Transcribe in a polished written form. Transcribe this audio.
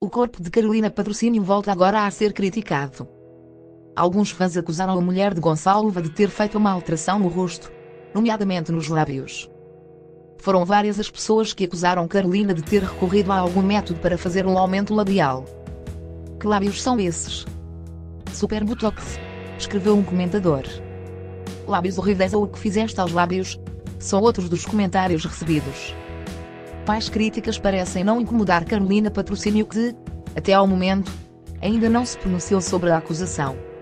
O corpo de Carolina Patrocínio volta agora a ser criticado. Alguns fãs acusaram a mulher de Gonçalves de ter feito uma alteração no rosto, nomeadamente nos lábios. Foram várias as pessoas que acusaram Carolina de ter recorrido a algum método para fazer um aumento labial. Que lábios são esses? Super Botox, escreveu um comentador. Lábios horríveis ou o que fizeste aos lábios? São outros dos comentários recebidos. Tais críticas parecem não incomodar Carolina Patrocínio que, até ao momento, ainda não se pronunciou sobre a acusação.